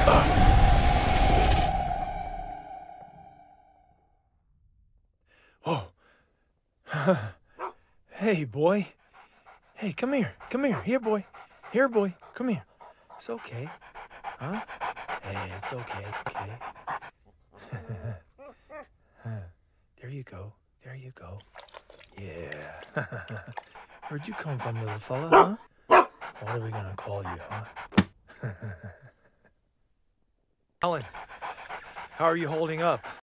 Whoa. Hey, boy. Hey, come here. Come here. Here, boy. Here, boy. Come here. It's okay. Huh? Hey, it's okay. Okay. There you go. There you go. Yeah. Where'd you come from, little fella, huh? What are we gonna call you, huh? Alan, how are you holding up?